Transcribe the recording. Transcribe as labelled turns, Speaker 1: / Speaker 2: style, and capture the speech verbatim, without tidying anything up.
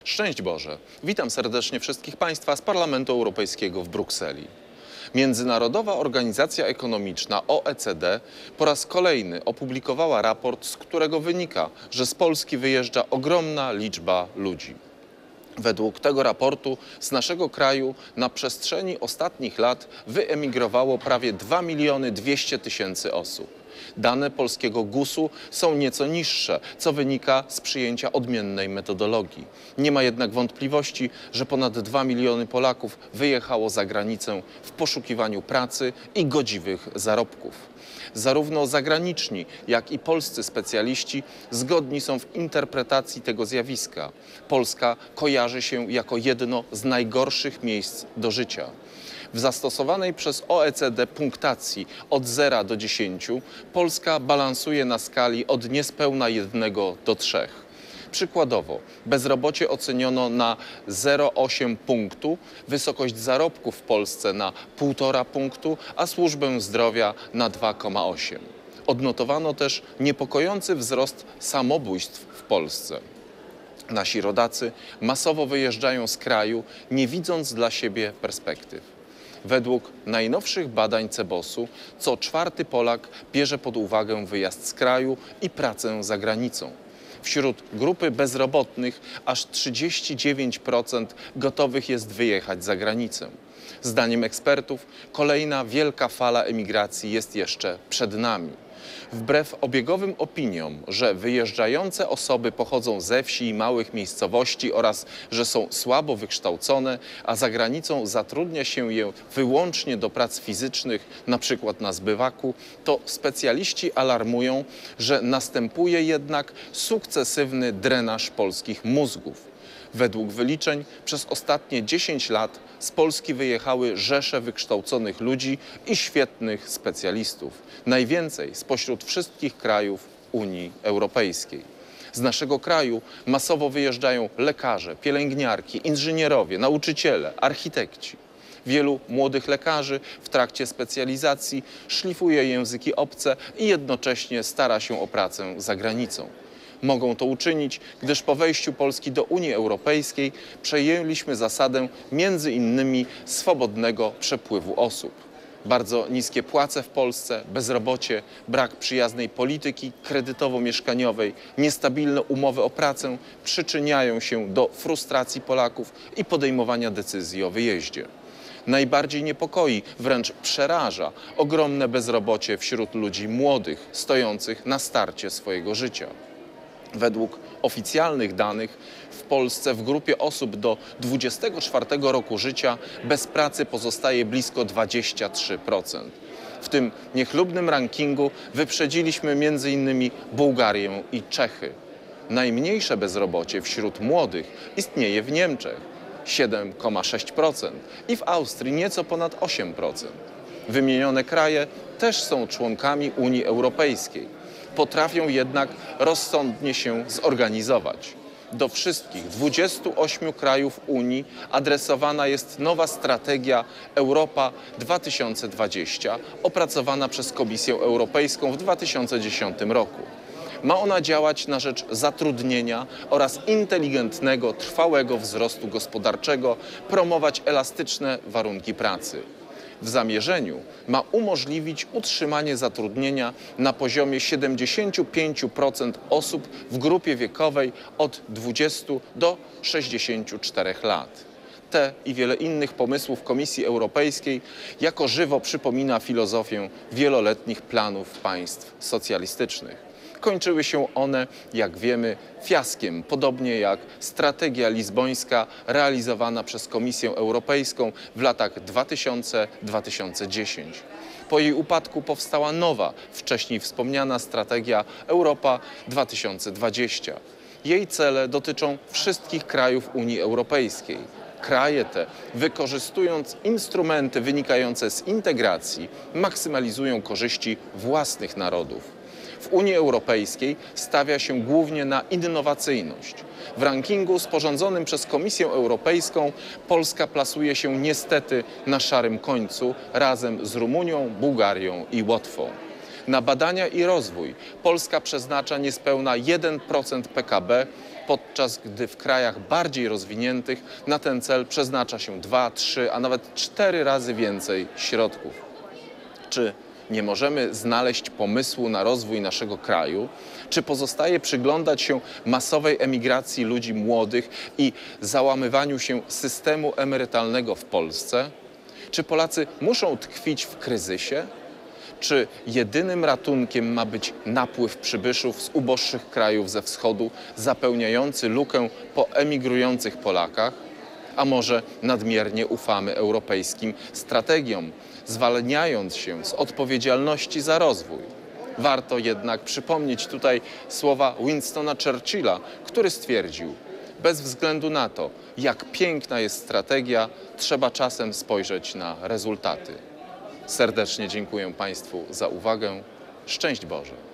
Speaker 1: Szczęść Boże! Witam serdecznie wszystkich Państwa z Parlamentu Europejskiego w Brukseli. Międzynarodowa Organizacja Ekonomiczna O E C D po raz kolejny opublikowała raport, z którego wynika, że z Polski wyjeżdża ogromna liczba ludzi. Według tego raportu z naszego kraju na przestrzeni ostatnich lat wyemigrowało prawie dwa miliony dwieście tysięcy osób. Dane polskiego gusu są nieco niższe, co wynika z przyjęcia odmiennej metodologii. Nie ma jednak wątpliwości, że ponad dwa miliony Polaków wyjechało za granicę w poszukiwaniu pracy i godziwych zarobków. Zarówno zagraniczni, jak i polscy specjaliści zgodni są w interpretacji tego zjawiska. Polska kojarzy się jako jedno z najgorszych miejsc do życia. W zastosowanej przez O E C D punktacji od zera do dziesięciu Polska balansuje na skali od niespełna jednego do trzech. Przykładowo, bezrobocie oceniono na zero przecinek osiem punktu, wysokość zarobków w Polsce na półtora punktu, a służbę zdrowia na dwa przecinek osiem. Odnotowano też niepokojący wzrost samobójstw w Polsce. Nasi rodacy masowo wyjeżdżają z kraju, nie widząc dla siebie perspektyw. Według najnowszych badań Cebosu co czwarty Polak bierze pod uwagę wyjazd z kraju i pracę za granicą. Wśród grupy bezrobotnych aż trzydzieści dziewięć procent gotowych jest wyjechać za granicę. Zdaniem ekspertów kolejna wielka fala emigracji jest jeszcze przed nami. Wbrew obiegowym opiniom, że wyjeżdżające osoby pochodzą ze wsi i małych miejscowości oraz że są słabo wykształcone, a za granicą zatrudnia się je wyłącznie do prac fizycznych, na przykład na zbywaku, to specjaliści alarmują, że następuje jednak sukcesywny drenaż polskich mózgów. Według wyliczeń przez ostatnie dziesięć lat z Polski wyjechały rzesze wykształconych ludzi i świetnych specjalistów. Najwięcej spośród wszystkich krajów Unii Europejskiej. Z naszego kraju masowo wyjeżdżają lekarze, pielęgniarki, inżynierowie, nauczyciele, architekci. Wielu młodych lekarzy w trakcie specjalizacji szlifuje języki obce i jednocześnie stara się o pracę za granicą. Mogą to uczynić, gdyż po wejściu Polski do Unii Europejskiej przejęliśmy zasadę między innymi swobodnego przepływu osób. Bardzo niskie płace w Polsce, bezrobocie, brak przyjaznej polityki kredytowo-mieszkaniowej, niestabilne umowy o pracę przyczyniają się do frustracji Polaków i podejmowania decyzji o wyjeździe. Najbardziej niepokoi, wręcz przeraża ogromne bezrobocie wśród ludzi młodych, stojących na starcie swojego życia. Według oficjalnych danych w Polsce w grupie osób do dwudziestego czwartego roku życia bez pracy pozostaje blisko dwadzieścia trzy procent. W tym niechlubnym rankingu wyprzedziliśmy między innymi Bułgarię i Czechy. Najmniejsze bezrobocie wśród młodych istnieje w Niemczech siedem przecinek sześć procent i w Austrii nieco ponad osiem procent. Wymienione kraje też są członkami Unii Europejskiej. Potrafią jednak rozsądnie się zorganizować. Do wszystkich dwudziestu ośmiu krajów Unii adresowana jest nowa strategia Europa dwa tysiące dwadzieścia, opracowana przez Komisję Europejską w dwa tysiące dziesiątym roku. Ma ona działać na rzecz zatrudnienia oraz inteligentnego, trwałego wzrostu gospodarczego, promować elastyczne warunki pracy. W zamierzeniu ma umożliwić utrzymanie zatrudnienia na poziomie siedemdziesięciu pięciu procent osób w grupie wiekowej od dwudziestu do sześćdziesięciu czterech lat. Te i wiele innych pomysłów Komisji Europejskiej jako żywo przypomina filozofię wieloletnich planów państw socjalistycznych. Kończyły się one, jak wiemy, fiaskiem, podobnie jak strategia lizbońska realizowana przez Komisję Europejską w latach dwa tysiące do dwa tysiące dziesiątego. Po jej upadku powstała nowa, wcześniej wspomniana strategia Europa dwa tysiące dwadzieścia. Jej cele dotyczą wszystkich krajów Unii Europejskiej. Kraje te, wykorzystując instrumenty wynikające z integracji, maksymalizują korzyści własnych narodów. W Unii Europejskiej stawia się głównie na innowacyjność. W rankingu sporządzonym przez Komisję Europejską Polska plasuje się niestety na szarym końcu razem z Rumunią, Bułgarią i Łotwą. Na badania i rozwój Polska przeznacza niespełna jeden procent P K B, podczas gdy w krajach bardziej rozwiniętych na ten cel przeznacza się dwa, trzy, a nawet cztery razy więcej środków. Czy nie możemy znaleźć pomysłu na rozwój naszego kraju? Czy pozostaje przyglądać się masowej emigracji ludzi młodych i załamywaniu się systemu emerytalnego w Polsce? Czy Polacy muszą tkwić w kryzysie? Czy jedynym ratunkiem ma być napływ przybyszów z uboższych krajów ze wschodu, zapełniający lukę po emigrujących Polakach? A może nadmiernie ufamy europejskim strategiom, zwalniając się z odpowiedzialności za rozwój? Warto jednak przypomnieć tutaj słowa Winstona Churchilla, który stwierdził: bez względu na to, jak piękna jest strategia, trzeba czasem spojrzeć na rezultaty. Serdecznie dziękuję Państwu za uwagę. Szczęść Boże!